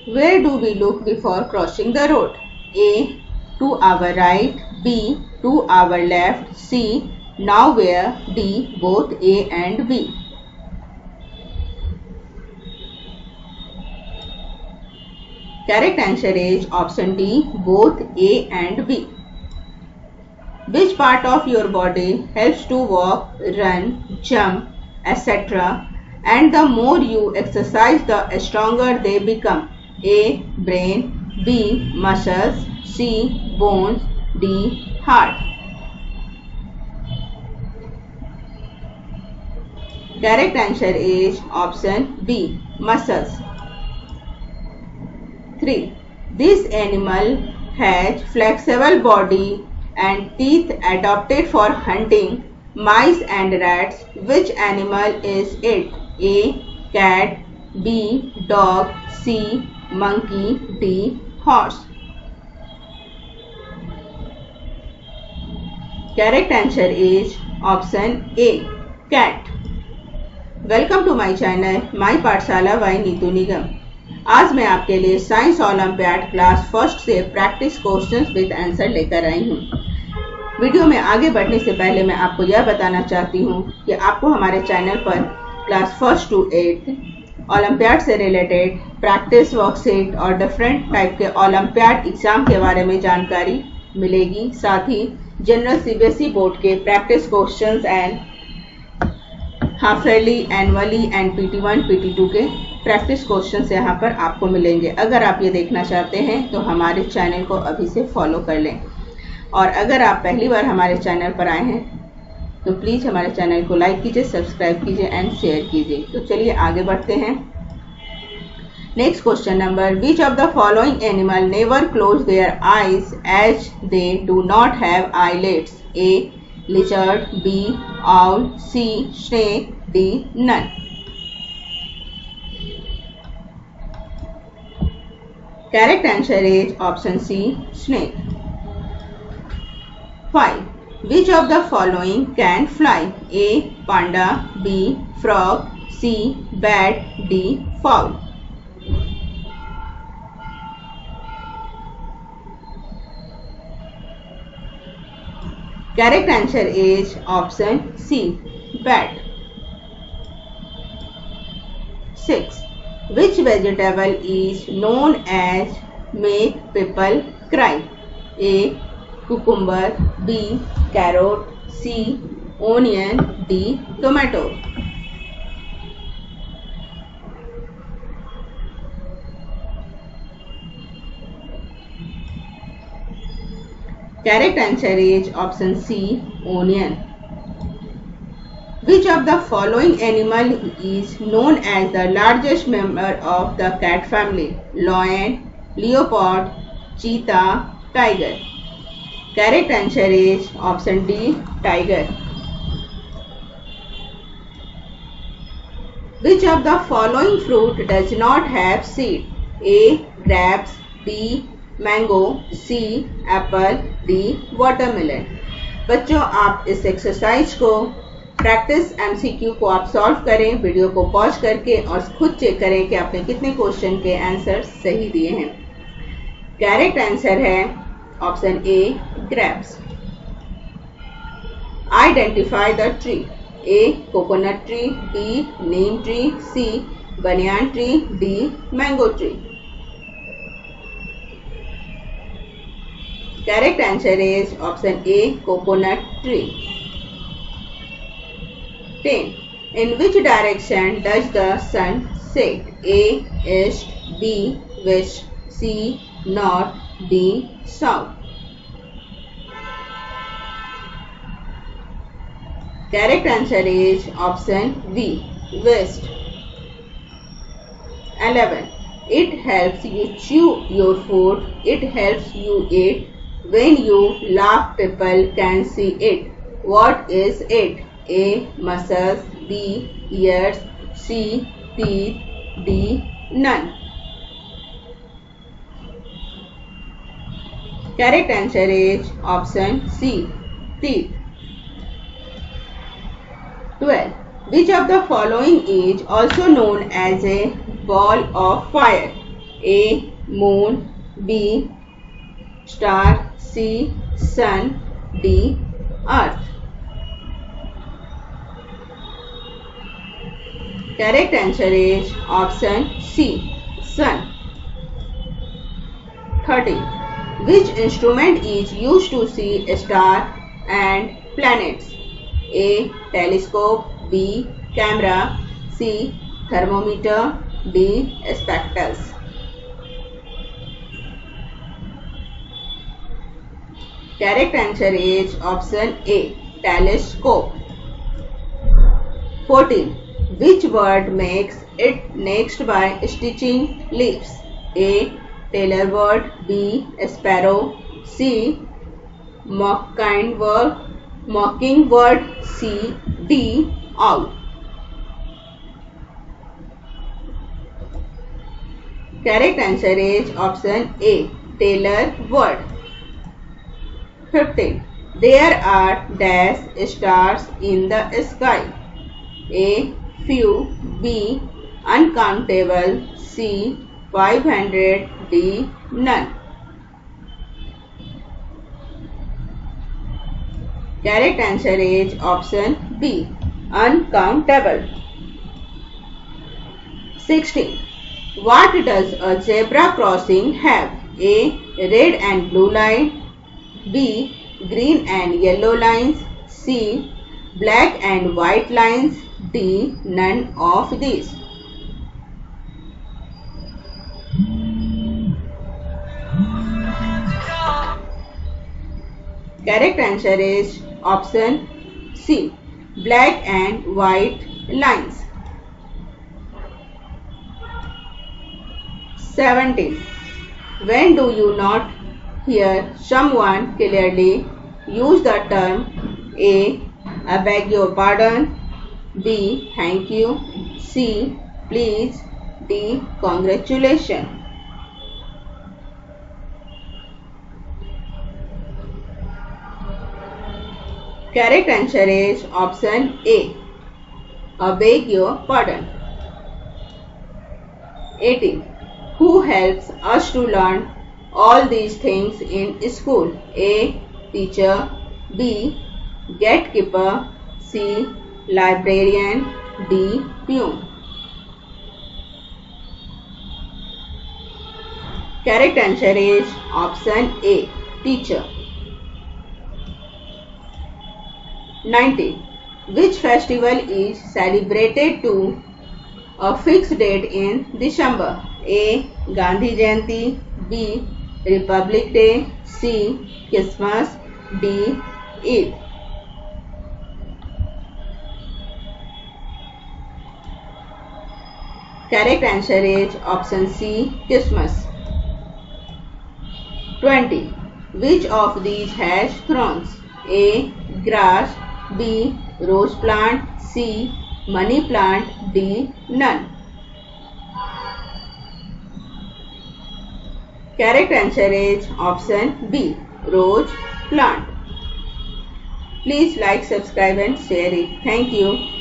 Where do we look before crossing the road? A. To our right. B. To our left. C. Now where? D. Both A and B. Correct answer is option D, both A and B. Which part of your body helps to walk, run, jump, etc. and the more you exercise, the stronger they become? A. Brain. B. Muscles. C. Bones. D. Heart. Correct answer is option B, muscles. 3. This animal has flexible body and teeth adapted for hunting mice and rats. Which animal is it? A. Cat. B. Dog. C. Monkey. D. Horse. Correct answer is option A, cat. Welcome to my channel my Pathshala by Neetu Nigam. आज मैं आपके लिए science olympiad class first से practice questions with answer लेकर आई हूँ। Video में आगे बढ़ने से पहले मैं आपको यह बताना चाहती हूँ कि आपको हमारे चैनल पर क्लास फर्स्ट टू 8 ओलंपियाड से रिलेटेड प्रैक्टिस वर्कशीट और डिफरेंट टाइप के ओलंपियाड एग्जाम के बारे में जानकारी मिलेगी। साथ ही जनरल सीबीएसई बोर्ड के practice questions and half yearly, annually and PT1, PT2 के प्रैक्टिस क्वेश्चंस यहाँ पर आपको मिलेंगे। अगर आप ये देखना चाहते हैं तो हमारे चैनल को अभी से फॉलो कर लें और अगर आप पहली बार हमारे चैनल पर आए हैं तो प्लीज़ हमारे चैनल को लाइक कीजिए, सब्सक्राइब कीजिए एंड शेयर कीजिए। तो चलिए आगे बढ़ते हैं। Next question number, which of the following animal never close their eyes as they do not have eyelids? A. Lizard. B. Owl. C. Snake. D. None. Correct answer is option C, snake. 5. Which of the following can fly? A. Panda. B. Frog. C. Bat. D. Fowl. Correct answer is option C, bat. 6. Which vegetable is known as make people cry? A. Cucumber. B. Carrot. C. Onion. D. Tomato. Correct answer is option C, onion. Which of the following animal is known as the largest member of the cat family? Lion, leopard, cheetah, tiger. Correct answer is option D, tiger. Which of the following fruit does not have seed? A. Grapes. B. Mango. C. Apple. D. Watermelon. बच्चों, आप इस exercise को practice MCQ को आप solve करें video को pause करके और खुद चेक करें कि आपने कितने क्वेश्चन के आंसर सही दिए हैं। करेक्ट आंसर है option A, grapes. Identify the tree. A. Coconut tree. B. Neem tree. C. Banyan tree. D. Mango tree. Correct answer is option A, coconut tree. 10. In which direction does the sun set? A. East. B. West. C. North. D. South. Correct answer is option B, West. 11. It helps you chew your food. It helps you eat. When you laugh, people can see it. What is it? A. Muscles. B. Ears. C. Teeth. D. None. Correct answer is option C, teeth. 12. Which of the following is also known as a ball of fire? A. Moon. B. Star. C. Sun. D. Earth. Correct answer is option C. Sun. 13. Which instrument is used to see a star and planets? A. Telescope. B. Camera. C. Thermometer. D. Spectacles. Correct answer is option A. Telescope. 14. Which bird makes its nest by stitching leaves? A. Tailor bird. B. Sparrow. C. Mockingbird. C. D. Owl. Correct answer is option A. Tailor bird. 15. There are dash stars in the sky. A. Few. B. Uncountable. C. 500. D. None. Correct answer is option B. Uncountable. 16. What does a zebra crossing have? A. Red and blue line. B. Green and yellow lines. C. Black and white lines. D. None of these. Correct answer is option C. Black and white lines. 17. When do you not hear someone clearly, use the term A. I beg your pardon. B. Thank you. C. Please. D. Congratulations. Correct answer is option A. I beg your pardon. 18. Who helps us to learn all these things in school? A. Teacher. B. Gatekeeper. C. Librarian. D. Peon. Correct answer is option A. Teacher. 19. Which festival is celebrated to a fixed date in December? A. Gandhi Jayanti. B. Republic Day. C. Christmas. D. Eid. Correct answer is option C. Christmas. 20. Which of these has thorns? A. Grass. B. Rose plant. C. Money plant. D. None. Correct answer is option B. Rose plant. Please like, subscribe and share it. Thank you.